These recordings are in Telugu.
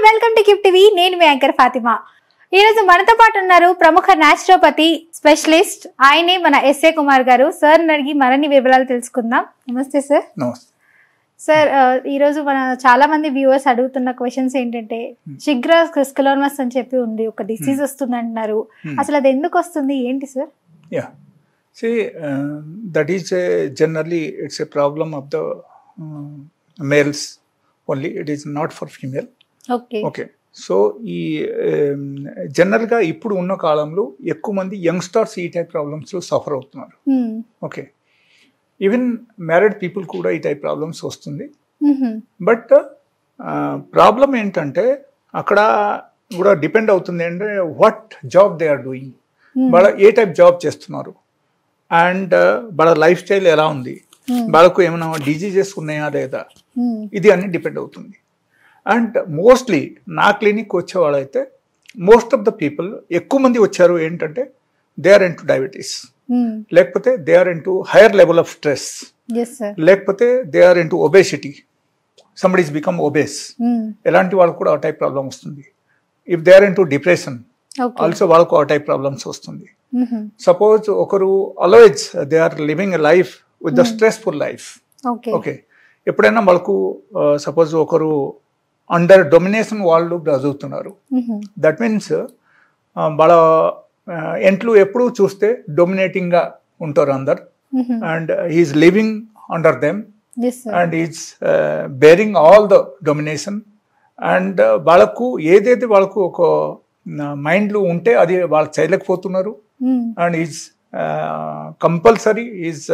Welcome to gift TV. నేను మీ యాంకర్ ఫాతిమా. ఈ రోజు మనతో పాటు ఉన్నారు ప్రముఖ న్యాచురోపతి స్పెషలిస్ట్, ఆయనే మన ఎస్ఏ కుమార్ గారు. సార్ అడిగి మరిన్ని వివరాలు తెలుసుకుందాం. నమస్తే సార్. నమస్తే సార్, ఈ రోజు మన చాలా మంది వ్యూవర్స్ అడుగుతున్న క్వశ్చన్స్ ఏంటంటే, షిగ్రాస్ స్క్లెరోమస్ అని చెప్పి ఉంది, ఒక డిసీజ్ వస్తుంది అంటున్నారు. అసలు అది ఎందుకు వస్తుంది, ఏంటి sir? Yeah see that is generally it's a problem of the males only, it is not for female. Okay. So ఈ జనరల్గా ఇప్పుడు ఉన్న కాలంలో ఎక్కువ మంది యంగ్స్టర్స్ ఈ టైప్ ప్రాబ్లమ్స్లో సఫర్ అవుతున్నారు. ఓకే, ఈవెన్ మ్యారీడ్ పీపుల్ కూడా ఈ టైప్ ప్రాబ్లమ్స్ వస్తుంది. బట్ ప్రాబ్లం ఏంటంటే అక్కడ కూడా డిపెండ్ అవుతుంది అంటే what job they are doing, వాళ్ళ ఏ టైప్ జాబ్ చేస్తున్నారు అండ్ వాళ్ళ లైఫ్ స్టైల్ ఎలా ఉంది, వాళ్ళకు ఏమైనా డిజీజెస్ ఉన్నాయా లేదా, ఇది అన్ని డిపెండ్ అవుతుంది. అండ్ మోస్ట్లీ నా క్లినిక్ వచ్చే వాళ్ళైతే మోస్ట్ ఆఫ్ ద పీపుల్ ఎక్కువ మంది వచ్చారు ఏంటంటే దే ఆర్ ఇంటూ డయాబెటీస్, లేకపోతే they are into higher level of stress, లేకపోతే they are into obesity, somebody is become obese, ఎలాంటి వాళ్ళకు కూడా ఆ టైప్ ప్రాబ్లం వస్తుంది. If they are into depression also వాళ్ళకు ఆ టైప్ ప్రాబ్లమ్స్ వస్తుంది. సపోజ్ ఒకరు always they are living a life with the stressful life. Okay, ఎప్పుడైనా వాళ్ళకు సపోజ్ ఒకరు అండర్ డొమినేషన్ వాళ్ళు చదువుతున్నారు, దట్ మీన్స్ వాళ్ళ ఇంట్లో ఎప్పుడు చూస్తే డొమినేటింగ్గా ఉంటారు అందరు, and he is living under them and is bearing all the domination. And వాళ్ళకు ఏదైతే వాళ్ళకు ఒక మైండ్లో ఉంటే అది వాళ్ళు చేయలేకపోతున్నారు. And is compulsory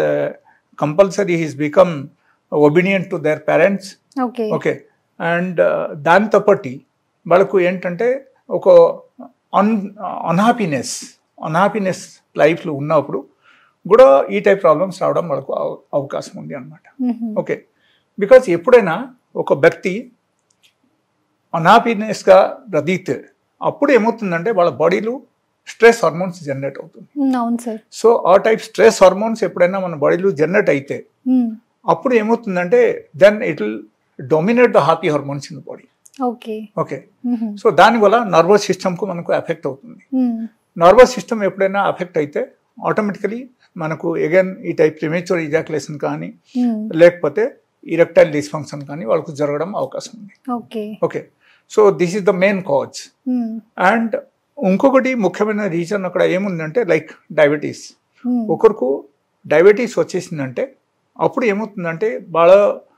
is become obedient to their parents. Okay, and దాంతో పాటు వాళ్ళకు ఏంటంటే ఒక అన్హ్యాపీనెస్ లైఫ్లో ఉన్నప్పుడు కూడా ఈ టైప్ ప్రాబ్లమ్స్ రావడం వాళ్ళకు అవకాశం ఉంది అన్నమాట. ఓకే, బికాజ్ ఎప్పుడైనా ఒక వ్యక్తి అన్హ్యాపీనెస్గా బ్రతికితే అప్పుడు ఏమవుతుందంటే వాళ్ళ బాడీలో స్ట్రెస్ హార్మోన్స్ జనరేట్ అవుతుంది. సో ఆ టైప్ స్ట్రెస్ హార్మోన్స్ ఎప్పుడైనా మన బాడీలో జనరేట్ అయితే అప్పుడు ఏమవుతుందంటే then it will dominate the happy hormones in the body. Okay, so దానివల్ల నర్వస్ సిస్టమ్కు మనకు ఎఫెక్ట్ అవుతుంది. నర్వస్ సిస్టమ్ ఎప్పుడైనా ఎఫెక్ట్ అయితే ఆటోమేటికలీ మనకు అగైన్ ఈ టైప్ ప్రిమేచ్యూర్ ఇజాక్యులేషన్ కానీ లేకపోతే ఇరెక్టైల్ డిస్ఫంక్షన్ కానీ వాళ్ళకు జరగడం అవకాశం ఉంది. Okay, so this is the main cause. And ఇంకొకటి ముఖ్యమైన రీజన్ అక్కడ ఏముందంటే లైక్ డయాబెటీస్. ఒకరికి డయాబెటీస్ వచ్చేసిందంటే అప్పుడు ఏమవుతుందంటే వాళ్ళ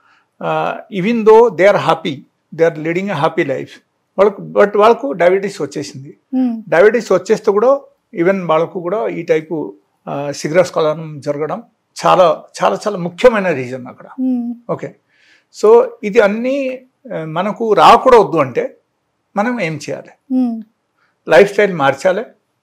even though they are happy, they are leading a happy life, వాళ్ళకు డయాబెటీస్ వచ్చేసింది. డయాబెటీస్ వచ్చేస్తే కూడా ఈవెన్ వాళ్ళకు కూడా ఈ టైపు షిగ్రాస్ స్క్లెరోమస్ జరగడం చాలా చాలా చాలా ముఖ్యమైన రీజన్ అక్కడ. ఓకే, సో ఇది అన్నీ మనకు రాకూడదు అంటే మనం ఏం చేయాలి? లైఫ్ స్టైల్ మార్చాలి,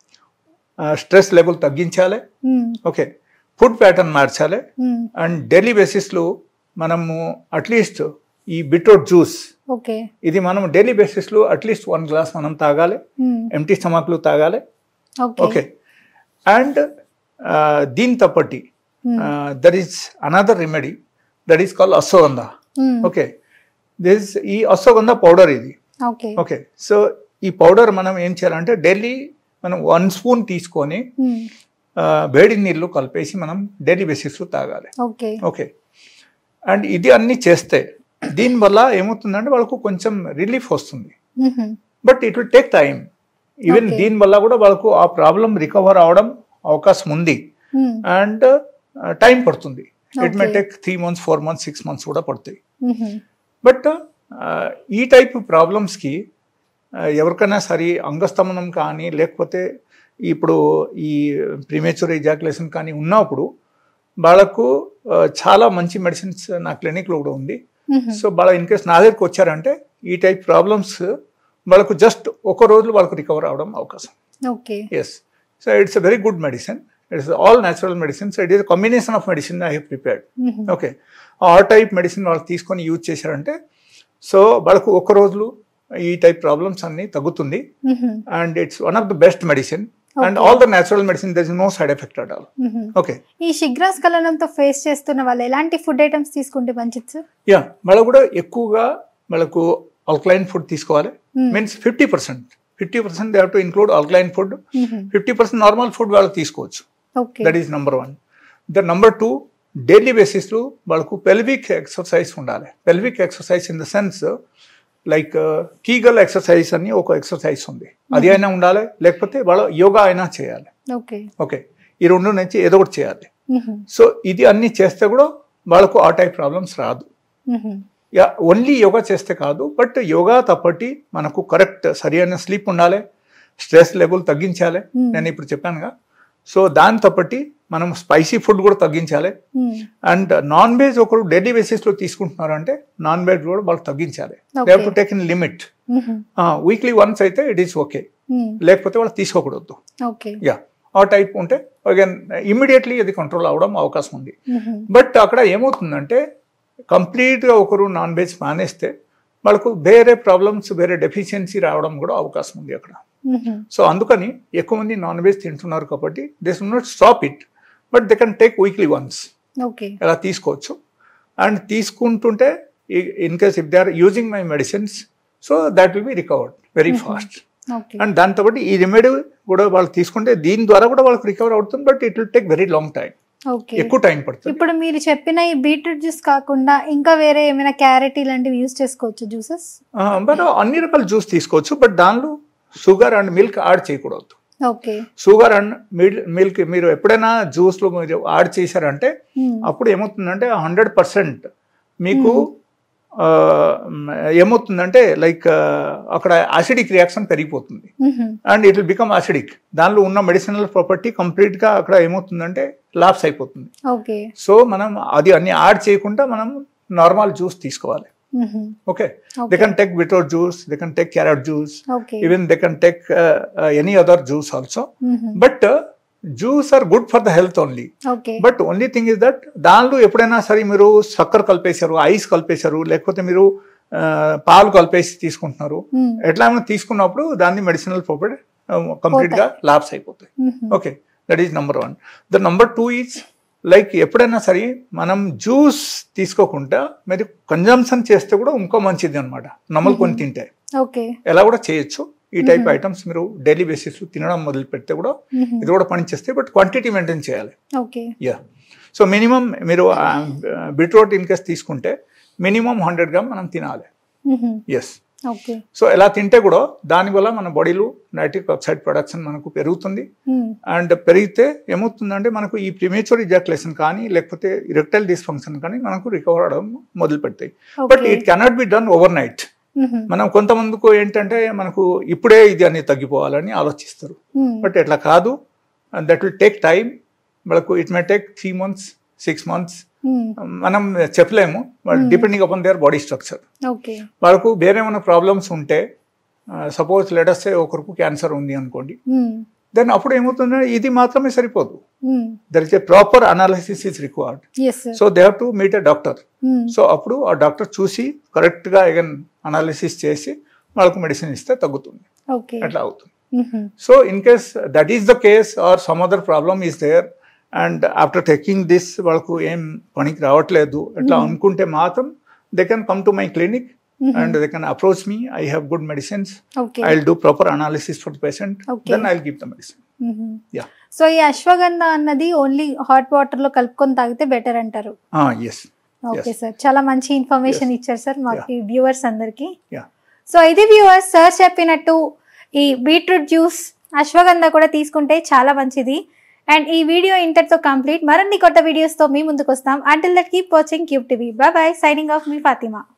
స్ట్రెస్ లెవెల్ తగ్గించాలి, ఓకే, ఫుడ్ ప్యాటర్న్ మార్చాలి, అండ్ డైలీ బేసిస్లో మనము అట్లీస్ట్ ఈ బీట్రూట్ జ్యూస్ ఇది మనం డైలీ బేసిస్లో అట్లీస్ట్ 1 గ్లాస్ మనం తాగాలి, ఎంటీ స్టమక్లో తాగాలి. ఓకే, అండ్ దీంతో పాటు there is another remedy that is called ashwagandha. Okay, ఈ అశ్వగంధ పౌడర్ ఇది. ఓకే, సో ఈ పౌడర్ మనం ఏం చేయాలంటే డైలీ మనం 1 స్పూన్ తీసుకొని వేడి నీళ్ళు కలిపేసి మనం డైలీ బేసిస్లో తాగాలి. ఓకే, అండ్ ఇది అన్ని చేస్తే దీనివల్ల ఏమవుతుందంటే వాళ్ళకు కొంచెం రిలీఫ్ వస్తుంది. But it will take time. Even దీనివల్ల కూడా వాళ్ళకు ఆ ప్రాబ్లం రికవర్ అవడం అవకాశం ఉంది అండ్ టైం పడుతుంది. It may take 3 months, 4 months, 6 months కూడా పడుతాయి. బట్ ఈ టైప్ ప్రాబ్లమ్స్కి ఎవరికైనా సరే అంగస్తంభనం కానీ లేకపోతే ఇప్పుడు ఈ ప్రీమేచ్యూర్ ఎజాక్యులేషన్ కానీ ఉన్నప్పుడు వాళ్ళకు చాలా మంచి మెడిసిన్స్ నా క్లినిక్లో కూడా ఉంది. సో వాళ్ళ ఇన్ కేస్ నా దగ్గరికి వచ్చారంటే ఈ టైప్ ప్రాబ్లమ్స్ వాళ్ళకు జస్ట్ ఒక రోజులో వాళ్ళకు రికవర్ అవడం అవకాశం. Yes, so it's a very good medicine. It's all natural medicines. It is combination of medicine I have prepared. Okay, ఆ టైప్ మెడిసిన్ వాళ్ళు తీసుకొని యూజ్ చేశారంటే సో వాళ్ళకు ఒక రోజులో ఈ టైప్ ప్రాబ్లమ్స్ అన్ని తగ్గుతుంది. And it's one of the best medicine. And all the natural medicine there is no side effect at all. Okay, ఈ షిగ్రాస్ స్క్లెరోమస్ ఫేస్ చేస్తున్న వాళ్ళు ఎలాంటి ఫుడ్ ఐటమ్స్ తీసుకుంటే మంచిది సార్? యా, వాళ్ళకు కూడా ఎక్కువగా వాళ్ళకు ఆల్కలైన్ ఫుడ్ తీసుకోవాలి. Means 50% they have to include alkaline food. 50% normal food వాళ్ళకి తీసుకోవచ్చు. That is number 1. The number 2, daily బేసిస్లో వాళ్ళకు పెల్విక్ ఎక్సర్సైజ్ ఉండాలి. Pelvic exercise in the sense like kegel exercise అని ఒక ఎక్సర్సైజ్ ఉంది, అది అయినా ఉండాలి. లేకపోతే వాళ్ళ యోగా అయినా చేయాలి. ఓకే, ఈ 2 నుంచి ఏదో ఒకటి చేయాలి. సో ఇది అన్ని చేస్తే కూడా వాళ్ళకు ఆ టైప్ ప్రాబ్లమ్స్ రాదు. ఓన్లీ యోగా చేస్తే కాదు, బట్ యోగా తప్పటి మనకు కరెక్ట్ సరైన స్లీప్ ఉండాలి, స్ట్రెస్ లెవెల్ తగ్గించాలి. నేను ఇప్పుడు చెప్పానుగా. సో దాని తప్పటి మనం స్పైసీ ఫుడ్ కూడా తగ్గించాలి. అండ్ నాన్ వెజ్ ఒకరు డైలీ బేసిస్లో తీసుకుంటున్నారు అంటే నాన్ వెజ్ కూడా వాళ్ళు తగ్గించాలి. They have to take in limit. Weekly once అయితే ఇట్ ఈస్ ఓకే, లేకపోతే వాళ్ళు తీసుకోకూడదు. యా, ఆ టైప్ ఉంటే అగైన్ ఇమ్మీడియట్లీ ఇది కంట్రోల్ అవడం అవకాశం ఉంది. బట్ అక్కడ ఏమవుతుందంటే కంప్లీట్గా ఒకరు నాన్ వెజ్ మానేస్తే వాళ్ళకు వేరే ప్రాబ్లమ్స్, వేరే డెఫిషియన్సీ రావడం కూడా అవకాశం ఉంది అక్కడ. సో అందుకని ఎక్కువ మంది నాన్ వెజ్ తింటున్నారు కాబట్టి they should not stop it, but they can take weekly once. ఎలా తీసుకోవచ్చు. అండ్ తీసుకుంటుంటే in case if they are using my medicines, so that will be recovered very fast. And దాంతో పాటు ఈ రెమెడీ కూడా వాళ్ళు తీసుకుంటే దీని ద్వారా కూడా వాళ్ళకి రికవర్ అవుతుంది, but it will take very long time, ఎక్కువ టైం పడుతుంది. ఇప్పుడు మీరు చెప్పిన ఈ బీట్రూట్ జ్యూస్ కాకుండా ఇంకా వేరే ఏమైనా క్యారెట్ ఇలాంటివి యూజ్ చేసుకోవచ్చు జ్యూసెస్? బట్ అన్ని రకాల జ్యూస్ తీసుకోవచ్చు, బట్ దానిలో షుగర్ అండ్ మిల్క్ యాడ్ చేయకూడదు. షుగర్ అండ్ మిల్క్ మీరు ఎప్పుడైనా జ్యూస్ లో మీరు యాడ్ చేశారంటే అప్పుడు ఏమవుతుందంటే 100% మీకు ఏమవుతుందంటే లైక్ అక్కడ యాసిడిక్ రియాక్షన్ పెరిగిపోతుంది and it will become acidic. దానిలో ఉన్న మెడిసినల్ ప్రాపర్టీ కంప్లీట్ గా అక్కడ ఏమవుతుందంటే లాప్స్ అయిపోతుంది. సో మనం అది అన్ని యాడ్ చేయకుండా మనం నార్మల్ జ్యూస్ తీసుకోవాలి. Okay, they can take beetroot juice, they can take carrot juice, even they can take any other juice also. But juice are good for the health only. But only thing is that దానిలో ఎప్పుడైనా సరే మీరు చక్కెర కలిపేశారు, ఐస్ కలిపేశారు, లేకపోతే మీరు పాలు కలిపేసి తీసుకుంటున్నారు, ఎట్లా తీసుకున్నప్పుడు దాన్ని మెడిసినల్ ప్రాపర్టీ కంప్లీట్ గా లాప్స్ అయిపోతాయి. Okay, that is number 1. The number 2 is like ఎప్పుడైనా సరే మనం జ్యూస్ తీసుకోకుండా మీరు కన్జంప్షన్ చేస్తే కూడా ఇంకో మంచిది అనమాట. నమ్మల్కొని తింటే ఎలా కూడా చేయొచ్చు. ఈ టైప్ ఐటమ్స్ మీరు డైలీ బేసిస్ తినడం మొదలు పెడితే కూడా ఇది కూడా పనిచేస్తాయి, బట్ క్వాంటిటీ మెయింటైన్ చేయాలి. యా, సో మినిమం మీరు బీట్రూట్ ఇన్ కేస్ తీసుకుంటే మినిమం 100 గ్రామ్ మనం తినాలి. ఎస్, సో ఎలా తింటే కూడా దానివల్ల మన బాడీలో నైట్రిక్ ఆక్సైడ్ ప్రొడక్షన్ మనకు పెరుగుతుంది. అండ్ పెరిగితే ఏమవుతుందంటే మనకు ఈ ప్రిమేచ్యూర్ ఇజాక్యులేషన్ కానీ లేకపోతే ఇరెక్టైల్ డిస్ఫంక్షన్ కానీ మనకు రికవర్ అవడం మొదలు పెడతాయి. But it cannot be done overnight. మనం కొంతమందికి ఏంటంటే మనకు ఇప్పుడే ఇది అన్ని తగ్గిపోవాలని ఆలోచిస్తారు, బట్ ఎట్లా కాదు. That will take time. మనకు it may take 3 months 6 months. మనం చెప్పలేము, depending upon their body structure. వాళ్ళకు వేరే ఏమైనా ప్రాబ్లమ్స్ ఉంటే సపోజ్ లెటస్ ఒకరికి క్యాన్సర్ ఉంది అనుకోండి, దెన్ అప్పుడు ఏమవుతుందంటే ఇది మాత్రమే సరిపోదు. There is a proper analysis is required. So they have to meet a doctor. So అప్పుడు ఆ డాక్టర్ చూసి కరెక్ట్ గా అగైన్ అనాలిసిస్ చేసి వాళ్ళకు మెడిసిన్ ఇస్తే తగ్గుతుంది. అట్లా అవుతుంది. So in case that is the case or some other problem is there and after taking this వాళ్ళకు ఏం పనికి రావట్లేదు అట్లా అనుకుంటే మాత్రం they can come to my clinic and they can approach me. I have good medicines. I'll do proper analysis for the patient. Then I'll give the medicine. Yeah. So ఈ అశ్వగంధ అన్నది ఓన్లీ హాట్ వాటర్ లో కలుపుకొని తాగితే బెటర్ అంటారు? Yes. ఓకే సార్, చాలా మంచి ఇన్ఫర్మేషన్ ఇచ్చారు సార్ మాకు వ్యూవర్స్ అందరికి. సో ఇది వ్యూవర్స్, సార్ చెప్పినట్టు ఈ బీట్రూట్ జ్యూస్, అశ్వగంధ కూడా తీసుకుంటే చాలా మంచిది. అండ్ ఈ వీడియో ఇంతటితో కంప్లీట్. మరిన్ని కొత్త వీడియోస్ తో మీ ముందుకు వస్తాం. Until that keep watching Cube TV. Bye bye. Signing off మీ ఫాతిమా.